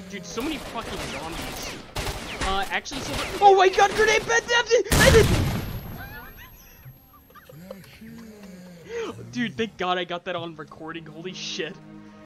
Dude, so many fucking zombies. Actually, so oh my god, grenade bed! Dude, thank god I got that on recording, holy shit.